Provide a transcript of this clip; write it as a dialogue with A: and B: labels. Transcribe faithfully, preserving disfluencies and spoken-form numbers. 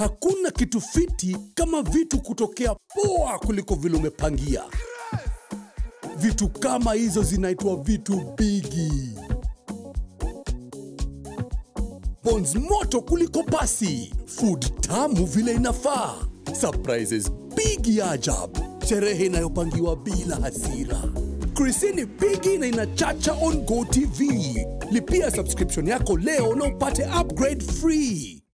A: Hakuna kitu fiti kama vitu kutokea poa kuliko vile umepangia. Vitu kama hizo zinaitwa vitu bigi. Bonds moto kuliko pasi. Food tamu vile inafaa. Surprises bigi ajab. Sherehe inayopangiwa bila hasira. Krisi ni bigi na inachacha on GOtv. Lipia subscription yako leo na upate upgrade free.